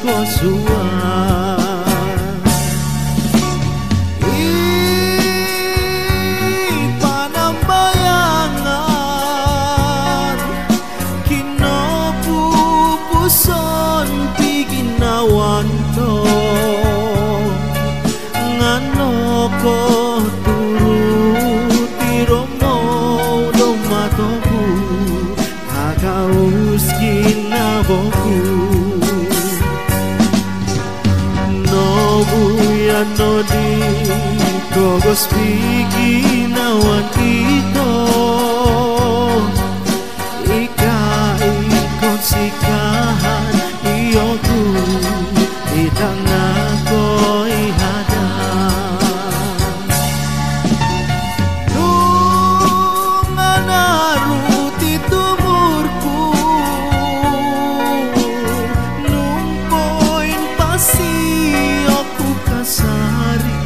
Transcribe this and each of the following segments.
kosuan panambayangan kinopupuson piginawan to ngano ko turuti romo domatoku kagaus kinaboku nobuya nodi kogos piginawan ito ikai konsikahan iyoku itang ako ihadang nung anaruti tumurku nung poin pasiyoku kasari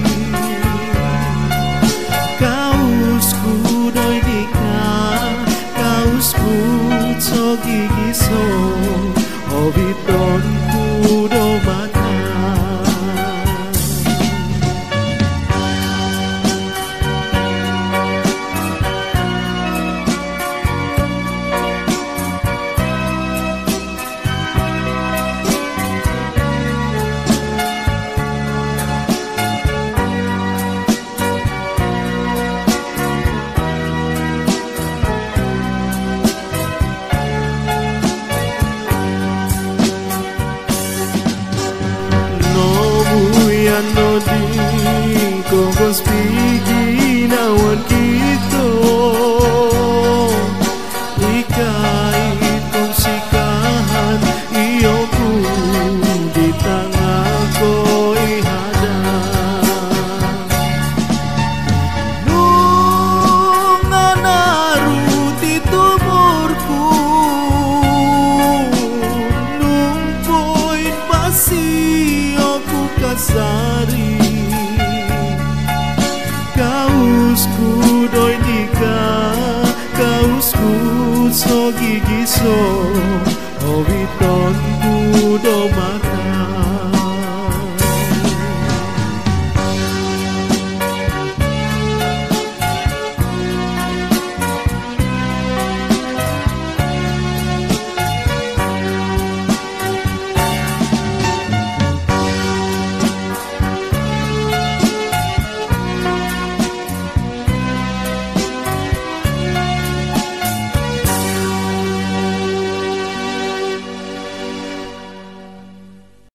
kausku doy dika kausku tsogigiso obitonku do mata no di kogos piginawan kito ikai konsikahan iyoku di tangako ihadang nung anaruti tumurku nung poin pasiyoku kasari kausku doy dika kausku tsogigiso